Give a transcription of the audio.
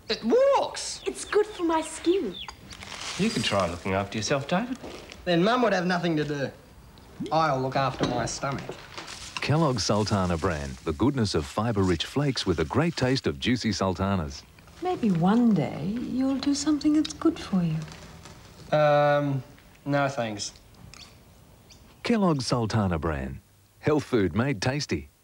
It walks! It's good for my skin. You could try looking after yourself, David. Then Mum would have nothing to do. I'll look after my stomach. Kelloggs Sultana brand, the goodness of fibre-rich flakes with a great taste of juicy sultanas. Maybe one day you'll do something that's good for you. No thanks. Kelloggs Sultana brand, health food made tasty.